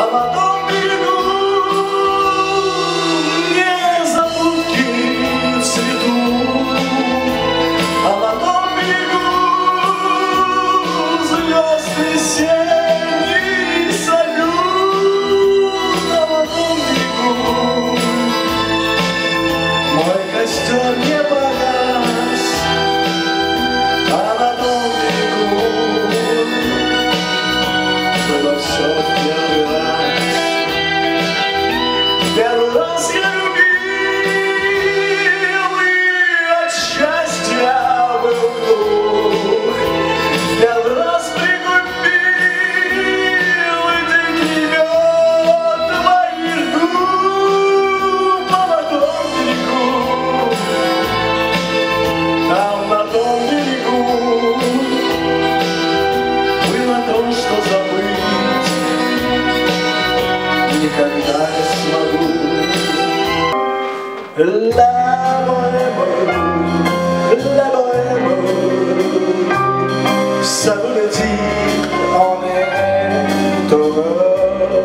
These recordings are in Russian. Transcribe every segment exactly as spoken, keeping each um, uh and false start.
потом берегу незабудки в цвету, а потом берегу звезд весенний салют, а потом берегу мой костер не погас, а потом берегу было все в первый раз. Первый раз я любил, и от счастья был глух. Первый раз пригубил дикий мед твоих губ, а потом берегу, там на том берегу было то, что забыть никогда не смогу. La bohème, la bohème, ça veut dire on est heureux.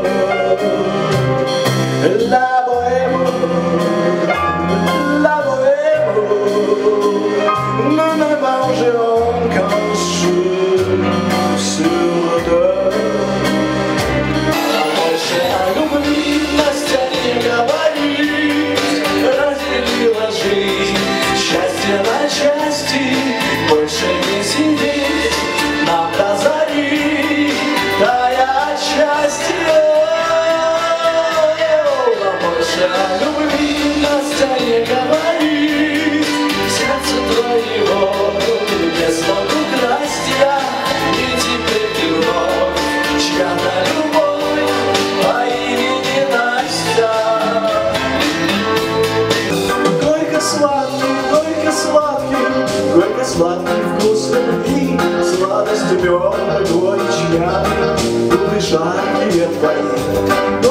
La bohème, la bohème, nous ne mangerons qu'un jour sur deux. Больше о любви Настя не говорит, разделила жизнь, счастье на части, больше не сидеть нам до зари, тая от счастья. Больше о любви Настя не говорит, сердце твоего не смогу красть я, и теперь ты вновь чья-то любовь по имени Настя. Горько сладкий, горько сладкий, горько сладкий вкус любви, сладость меда, горечь мяты, губы жаркие твои.